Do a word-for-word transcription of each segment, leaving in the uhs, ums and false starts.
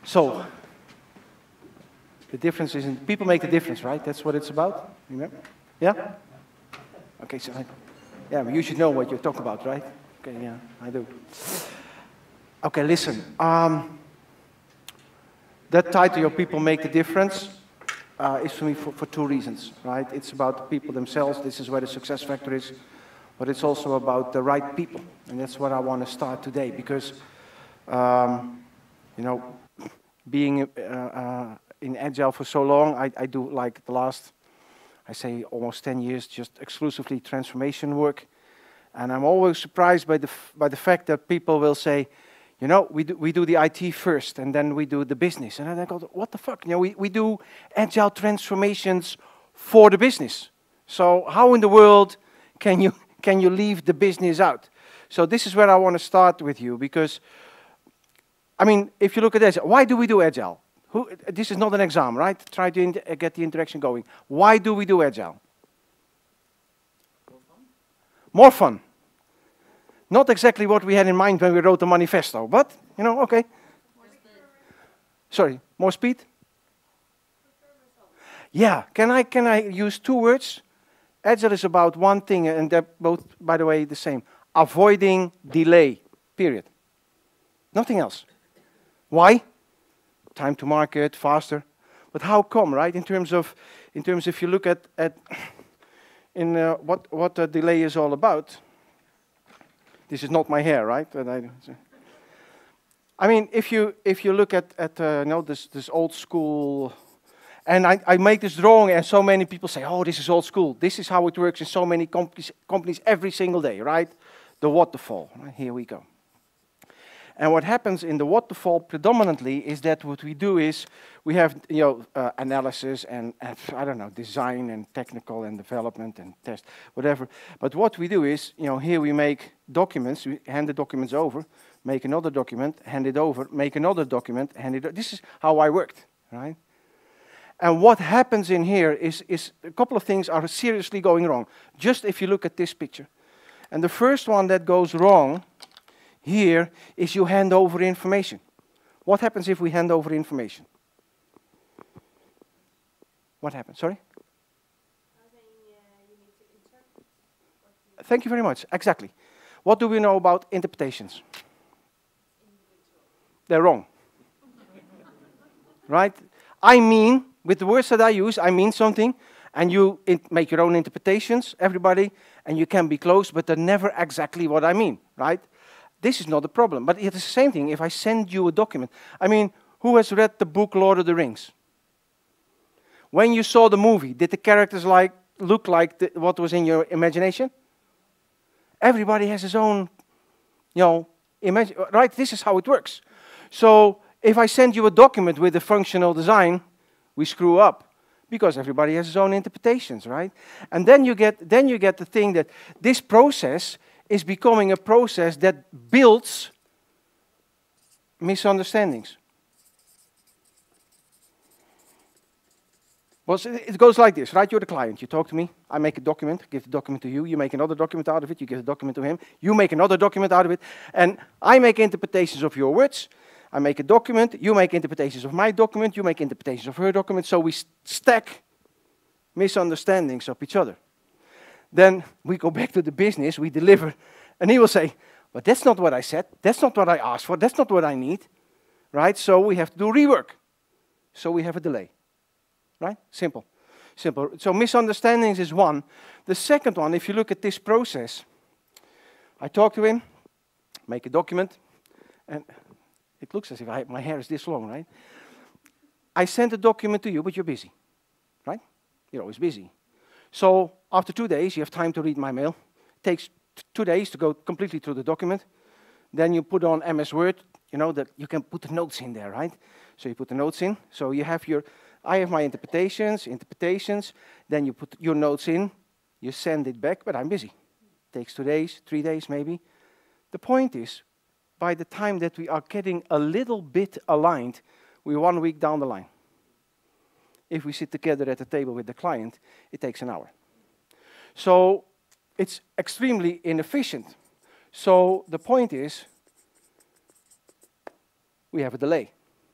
So, the difference is in people make the difference, right? That's what it's about. Remember? Yeah? Okay, so I, yeah, you should know what you're talking about, right? Okay, yeah, I do. Okay, listen. Um, that title, Your People Make the Difference, uh, is for me for, for two reasons, right? It's about the people themselves. This is where the success factor is. But it's also about the right people. And that's what I want to start today. Because, um, you know, being uh, uh, in Agile for so long, I, I do like the last, I say almost ten years, just exclusively transformation work. And I'm always surprised by the, f by the fact that people will say, you know, we do, we do the I T first, and then we do the business. And I go, what the fuck? You know, we, we do Agile transformations for the business. So how in the world can you, can you leave the business out? So this is where I want to start with you, because, I mean, if you look at Agile, why do we do Agile? Who, this is not an exam, right? Try to get the interaction going. Why do we do Agile? More fun. Not exactly what we had in mind when we wrote the manifesto, but, you know, okay. More Sorry, more speed? Yeah, can I, can I use two words? Agile is about one thing, and they're both, by the way, the same. Avoiding delay, period. Nothing else. Why? Time to market, faster. But how come, right? In terms of, in terms if you look at, at in uh, what, what the delay is all about, this is not my hair, right? And I, I mean, if you if you look at at uh, you know, this this old school, and I, I make this drawing, and so many people say, "Oh, this is old school." This is how it works in so many companies companies every single day, right? The waterfall. Right? Here we go. And what happens in the waterfall predominantly is that what we do is we have, you know, uh, analysis and, and, I don't know, design and technical and development and test, whatever. But what we do is, you know, here we make documents, we hand the documents over, make another document, hand it over, make another document, hand it over. This is how I worked, right? And what happens in here is, is a couple of things are seriously going wrong. Just if you look at this picture. And the first one that goes wrong here is you hand over information. What happens if we hand over information? What happens? Sorry? Thank you very much. Exactly. What do we know about interpretations? They're wrong. Right? I mean, with the words that I use, I mean something, and you make your own interpretations, everybody, and you can be close, but they're never exactly what I mean, right? This is not a problem, but it's the same thing if I send you a document. I mean, who has read the book Lord of the Rings? When you saw the movie, did the characters like look like the, what was in your imagination? Everybody has his own, you know, image, right? This is how it works. So if I send you a document with a functional design, we screw up because everybody has his own interpretations, right? And then you get, then you get the thing that this process is becoming a process that builds misunderstandings. Well, it goes like this, right? You're the client. You talk to me. I make a document, give the document to you. You make another document out of it. You give the document to him. You make another document out of it. And I make interpretations of your words. I make a document. You make interpretations of my document. You make interpretations of her document. So we stack misunderstandings of each other. Then we go back to the business, we deliver, and he will say, but that's not what I said, that's not what I asked for, that's not what I need, right? So we have to do rework. So we have a delay, right? Simple, simple. So misunderstandings is one. The second one, if you look at this process, I talk to him, make a document, and it looks as if I, my hair is this long, right? I send a document to you, but you're busy, right? You're always busy. So after two days, you have time to read my mail. It takes two days to go completely through the document. Then you put on M S Word, you know, that you can put the notes in there, right? So you put the notes in. So you have your, I have my interpretations, interpretations. Then you put your notes in. You send it back, but I'm busy. It takes two days, three days maybe. The point is, by the time that we are getting a little bit aligned, we're one week down the line. If we sit together at the table with the client, it takes an hour. So it's extremely inefficient. So the point is, we have a delay,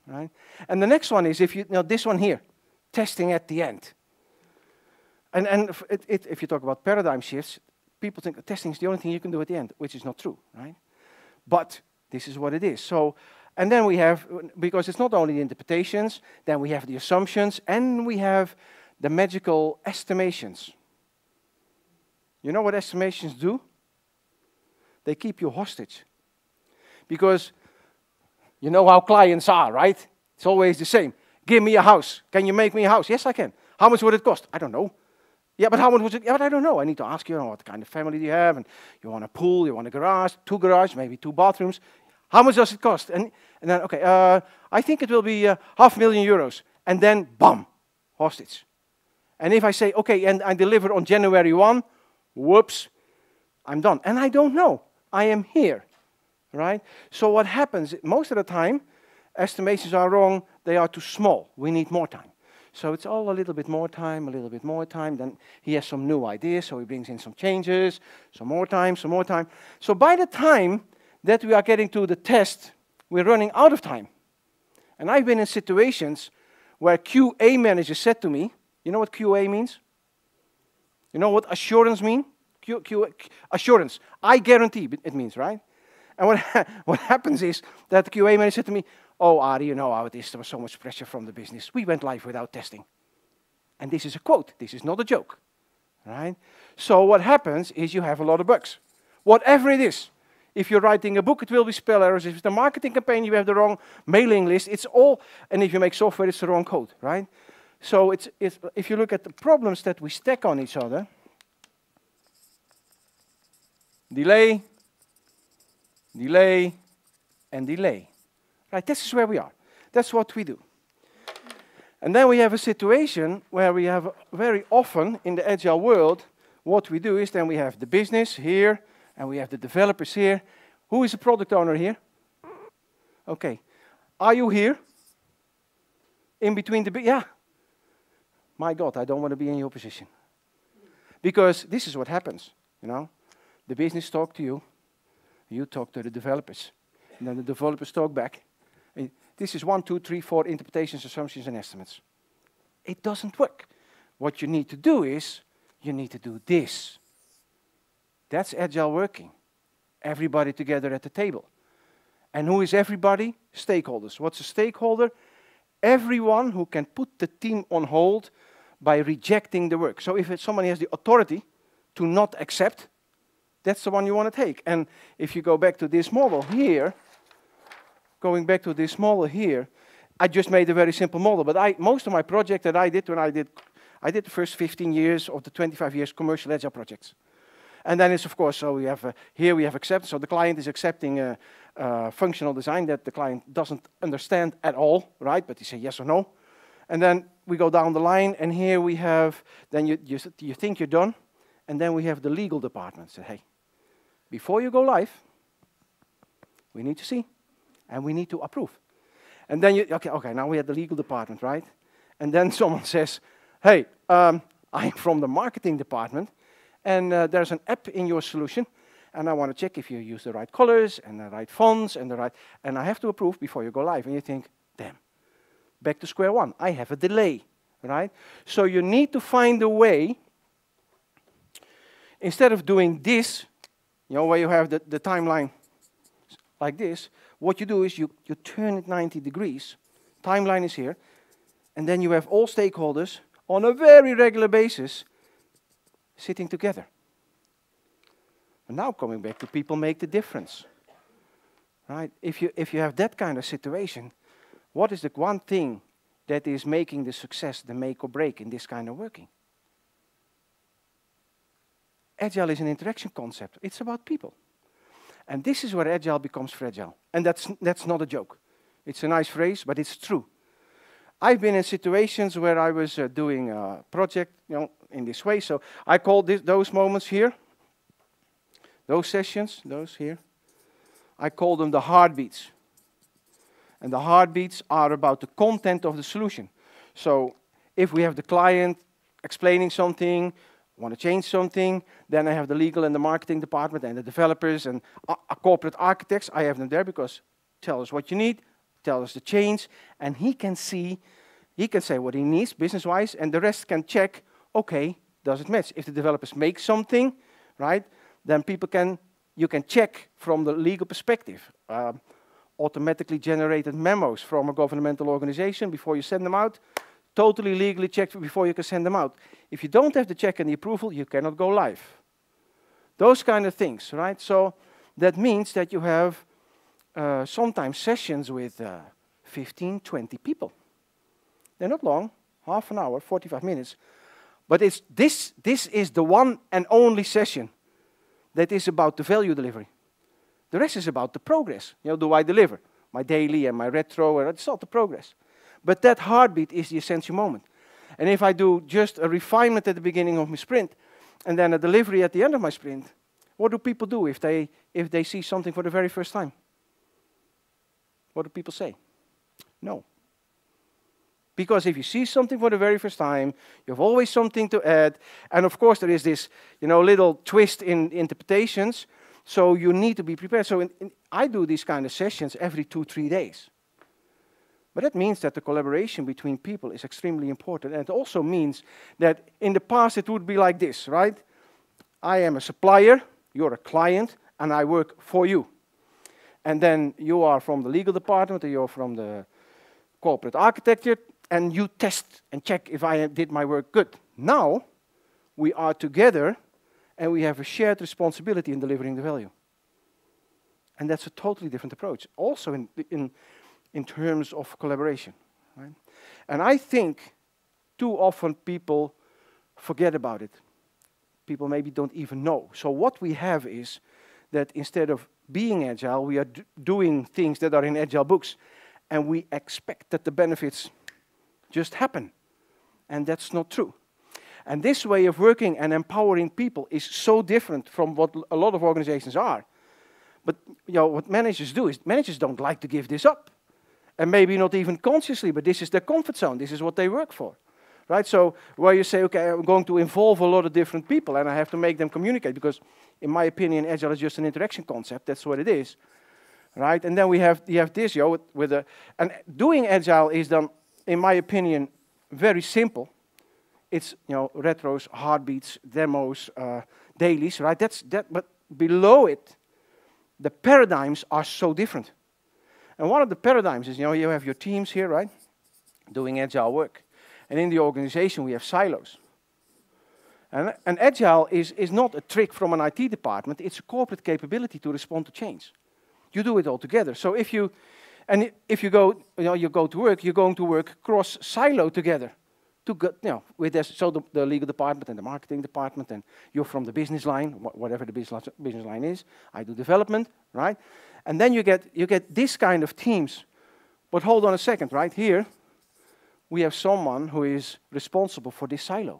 right? And the next one is, if you, you know, this one here, testing at the end. And, and if, it, it, if you talk about paradigm shifts, people think testing is the only thing you can do at the end, which is not true, right? But this is what it is. So, and then we have, because it's not only the interpretations, then we have the assumptions, and we have the magical estimations. You know what estimations do? They keep you hostage. Because you know how clients are, right? It's always the same. Give me a house. Can you make me a house? Yes, I can. How much would it cost? I don't know. Yeah, but how much would it? Yeah, but I don't know. I need to ask you, you know, what kind of family do you have? And you want a pool, you want a garage, two garages, maybe two bathrooms. How much does it cost? And, and then, okay, uh, I think it will be uh, half a million euros. And then, bam, hostage. And if I say, okay, and I deliver on January first, whoops, I'm done. And I don't know. I am here, right? So what happens, most of the time, estimations are wrong. They are too small. We need more time. So it's all a little bit more time, a little bit more time. Then he has some new ideas, so he brings in some changes, some more time, some more time. So by the time that we are getting to the test, we're running out of time. And I've been in situations where Q A managers said to me, you know what Q A means? You know what assurance means? Q, Q, assurance. I guarantee it means, right? And what, ha what happens is that the Q A manager said to me, oh, Ari, you know how it is. There was so much pressure from the business. We went live without testing. And this is a quote. This is not a joke, right? So what happens is you have a lot of bugs. Whatever it is. If you're writing a book, it will be spell errors. If it's a marketing campaign, you have the wrong mailing list. It's all, and if you make software, it's the wrong code, right? So it's, it's, if you look at the problems that we stack on each other, delay, delay, and delay. Right, this is where we are. That's what we do. And then we have a situation where we have very often in the agile world, what we do is then we have the business here, and we have the developers here. Who is the product owner here? Okay. Are you here? In between the, yeah. My God, I don't want to be in your position. Because this is what happens, you know. The business talk to you, you talk to the developers. And then the developers talk back. And this is one, two, three, four interpretations, assumptions, and estimates. It doesn't work. What you need to do is, you need to do this. That's agile working. Everybody together at the table. And who is everybody? Stakeholders. What's a stakeholder? Everyone who can put the team on hold by rejecting the work. So if somebody has the authority to not accept, that's the one you want to take. And if you go back to this model here, going back to this model here, I just made a very simple model. But I, most of my project that I did when I did, I did the first fifteen years of the twenty-five years commercial agile projects. And then it's, of course, so we have, uh, here we have acceptance. So the client is accepting a, a functional design that the client doesn't understand at all, right? But they say yes or no. And then we go down the line, and here we have, then you, you, you think you're done, and then we have the legal department. Say, hey, before you go live, we need to see, and we need to approve. And then you, okay, okay, now we have the legal department, right? And then someone says, hey, um, I'm from the marketing department, and uh, there's an app in your solution, and I want to check if you use the right colors and the right fonts and the right, and I have to approve before you go live. And you think, damn, back to square one. I have a delay, right? So you need to find a way, instead of doing this, you know, where you have the, the timeline like this, what you do is you, you turn it ninety degrees, timeline is here, and then you have all stakeholders on a very regular basis sitting together. And now coming back to people make the difference. Right? If you, if you have that kind of situation, what is the one thing that is making the success, the make or break in this kind of working? Agile is an interaction concept. It's about people. And this is where agile becomes fragile. And that's, that's not a joke. It's a nice phrase, but it's true. I've been in situations where I was uh, doing a project, you know, in this way. So I call this, those moments here, those sessions, those here, I call them the heartbeats. And the heartbeats are about the content of the solution. So if we have the client explaining something, want to change something, then I have the legal and the marketing department and the developers and uh, corporate architects. I have them there because tell us what you need, tells us the change, and he can see, he can say what he needs business-wise, and the rest can check, okay, does it match? If the developers make something, right, then people can, you can check from the legal perspective. Um, automatically generated memos from a governmental organization before you send them out, totally legally checked before you can send them out. If you don't have the check and the approval, you cannot go live. Those kind of things, right? So that means that you have uh, sometimes sessions with uh, fifteen, twenty people. They're not long, half an hour, forty-five minutes. But it's this, this is the one and only session that is about the value delivery. The rest is about the progress. You know, do I deliver? My daily and my retro, and it's all the progress. But that heartbeat is the essential moment. And if I do just a refinement at the beginning of my sprint, and then a delivery at the end of my sprint, what do people do if they, if they see something for the very first time? What do people say? No. Because if you see something for the very first time, you have always something to add. And of course, there is this, you know, little twist in interpretations. So you need to be prepared. So in, in, I do these kind of sessions every two, three days. But that means that the collaboration between people is extremely important. And it also means that in the past it would be like this, right? I am a supplier, you're a client, and I work for you. And then you are from the legal department, or you're from the corporate architecture, and you test and check if I did my work good. Now, we are together, and we have a shared responsibility in delivering the value. And that's a totally different approach, also in, in, in terms of collaboration. Right? And I think too often people forget about it. People maybe don't even know. So what we have is that instead of being agile, we are d doing things that are in agile books, and we expect that the benefits just happen. And that's not true. And this way of working and empowering people is so different from what a lot of organizations are. But you know, what managers do is, managers don't like to give this up. And maybe not even consciously, but this is their comfort zone. This is what they work for. Right? So where you say, okay, I'm going to involve a lot of different people, and I have to make them communicate, because in my opinion, Agile is just an interaction concept. That's what it is. Right? And then we have, you have this, you know, with, with a, and doing Agile is done, in my opinion, very simple. It's, you know, retros, heartbeats, demos, uh, dailies, right? That's that, but below it, the paradigms are so different. And one of the paradigms is, you know, you have your teams here, right? Doing Agile work. And in the organization, we have silos. And, and Agile is, is not a trick from an I T department. It's a corporate capability to respond to change. You do it all together. So if you, and if you go, you know, you go to work, you're going to work cross-silo together. To go, you know, with this, so the, the legal department and the marketing department, and you're from the business line, wh whatever the business, business line is. I do development, right? And then you get, you get this kind of teams. But hold on a second, right? Here, we have someone who is responsible for this silo.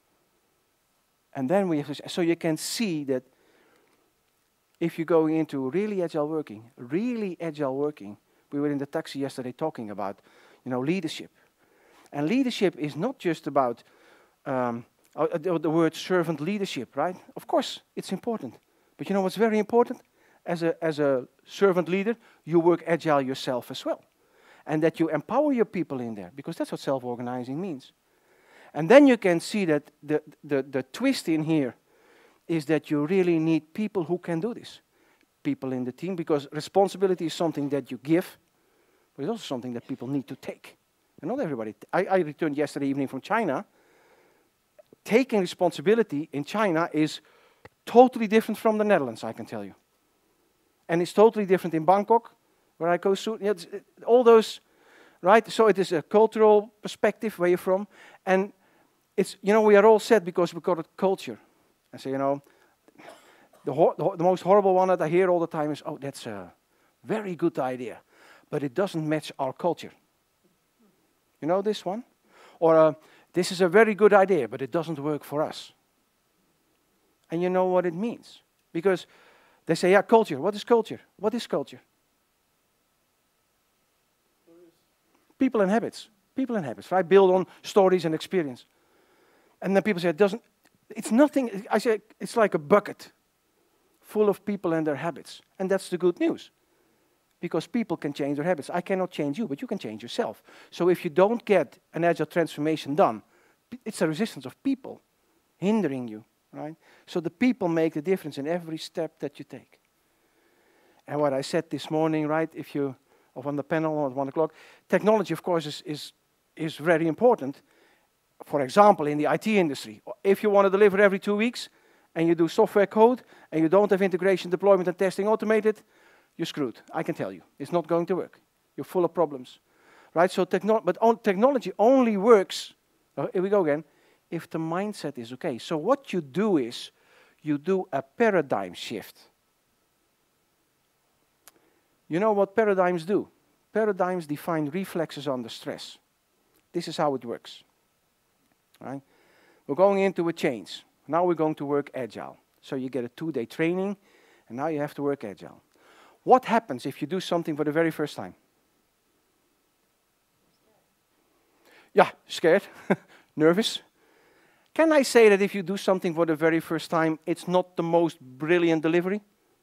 And then we have this, so you can see that if you're going into really agile working, really agile working, we were in the taxi yesterday talking about, you know, leadership. And leadership is not just about um, uh, the, the word servant leadership, right? Of course, it's important. But you know what's very important? As a, as a servant leader, you work agile yourself as well. And that you empower your people in there, because that's what self-organizing means. And then you can see that the, the, the twist in here is that you really need people who can do this. People in the team, because responsibility is something that you give, but it's also something that people need to take. And not everybody. I, I returned yesterday evening from China. Taking responsibility in China is totally different from the Netherlands, I can tell you. And it's totally different in Bangkok, where I go soon. Yeah, all those, right? So it is a cultural perspective where you're from. And it's, you know, we are all set because we got a culture. I say, you know, the, hor the, the most horrible one that I hear all the time is, oh, that's a very good idea, but it doesn't match our culture. You know this one? Or uh, this is a very good idea, but it doesn't work for us. And you know what it means. Because they say, yeah, culture. What is culture? What is culture? People and habits. People and habits, right? Build on stories and experience. And then people say, it doesn't, it's nothing, I say, it's like a bucket full of people and their habits. And that's the good news. because people can change their habits. I cannot change you, but you can change yourself. So if you don't get an agile transformation done, it's a resistance of people hindering you, right? So the people make the difference in every step that you take. And what I said this morning, right, if you are on the panel at one o'clock, technology, of course, is, is, is very important. For example, in the I T industry, if you want to deliver every two weeks, and you do software code, and you don't have integration, deployment, and testing automated, you're screwed. I can tell you. It's not going to work. You're full of problems. Right? So techno but on technology only works, uh, here we go again, if the mindset is okay. So what you do is, you do a paradigm shift. You know what paradigms do? Paradigms define reflexes under stress. This is how it works. Right? We're going into a change. Now we're going to work agile. So you get a two-day training, and now you have to work agile. What happens if you do something for the very first time? Yeah, scared, nervous. Can I say that if you do something for the very first time, it's not the most brilliant delivery?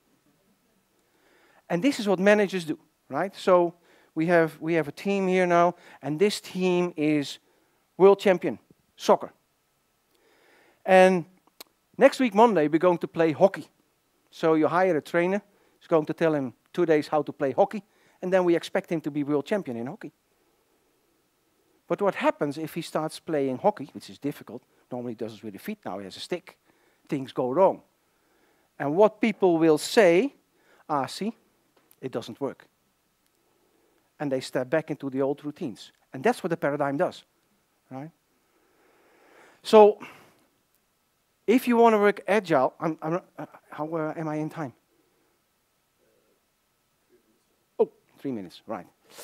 And this is what managers do, right? So we have, we have a team here now, and this team is world champion, soccer. And next week, Monday, we're going to play hockey. So you hire a trainer, who's going to tell him two days how to play hockey, and then we expect him to be world champion in hockey. But what happens if he starts playing hockey, which is difficult, normally he does it with his feet, now he has a stick, things go wrong. And what people will say, ah, see, it doesn't work. And they step back into the old routines. And that's what the paradigm does, right? So, if you want to work agile, I'm, I'm, uh, how uh, am I in time? Oh, three minutes, right.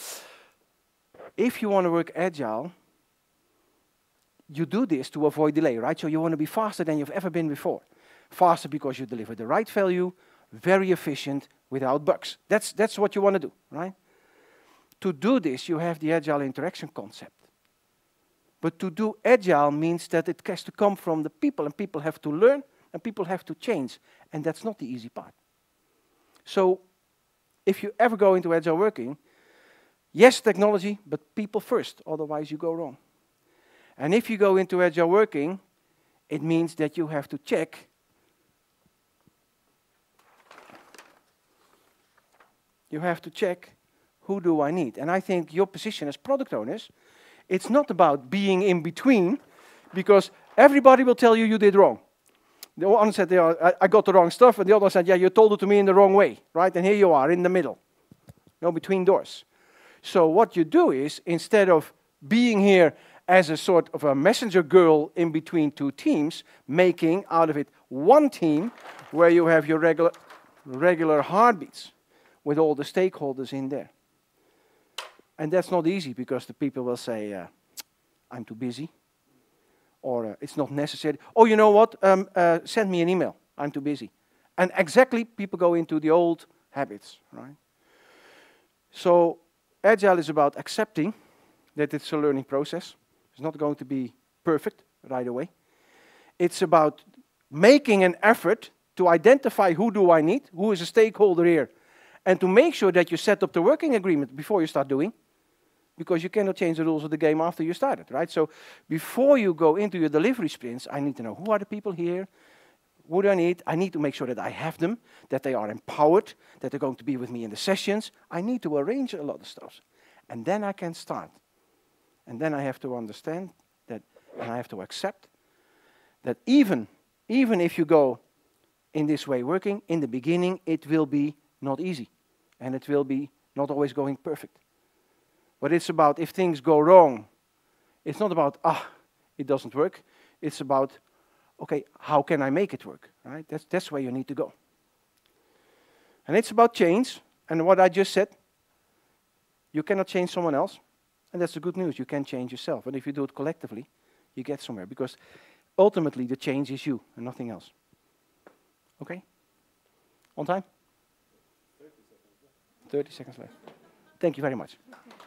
If you want to work agile, you do this to avoid delay, right? So you want to be faster than you've ever been before. Faster because you deliver the right value, very efficient, without bugs. That's, that's what you want to do, right? To do this, you have the agile interaction concept. But to do agile means that it has to come from the people, and people have to learn, and people have to change. And that's not the easy part. So if you ever go into agile working, yes, technology, but people first, otherwise you go wrong. And if you go into agile working, it means that you have to check you have to check who do I need. And I think your position as product owners, it's not about being in between, because everybody will tell you you did wrong. The one said, yeah, I, I got the wrong stuff, and the other said, yeah, you told it to me in the wrong way, right? And here you are in the middle, you know, between doors. So what you do is, instead of being here as a sort of a messenger girl in between two teams, making out of it one team where you have your regular, regular heartbeats with all the stakeholders in there. And that's not easy, because the people will say, uh, I'm too busy, or uh, it's not necessary. Oh, you know what? Um, uh, send me an email. I'm too busy. And exactly, people go into the old habits, right? So agile is about accepting that it's a learning process. It's not going to be perfect right away. It's about making an effort to identify who do I need, who is a stakeholder here, and to make sure that you set up the working agreement before you start doing, because you cannot change the rules of the game after you started, right? So before you go into your delivery sprints, I need to know who are the people here, what do I need? I need to make sure that I have them, that they are empowered, that they're going to be with me in the sessions. I need to arrange a lot of stuff. And then I can start. And then I have to understand that, and I have to accept that even, even if you go in this way working, in the beginning, it will be not easy. And it will be not always going perfect. But it's about, if things go wrong, it's not about, ah, it doesn't work. It's about, okay, how can I make it work, right? That's, that's where you need to go. And it's about change. And what I just said, you cannot change someone else. And that's the good news. You can change yourself. And if you do it collectively, you get somewhere. Because ultimately, the change is you and nothing else. Okay? On time? thirty seconds left. thirty seconds left. Thank you very much.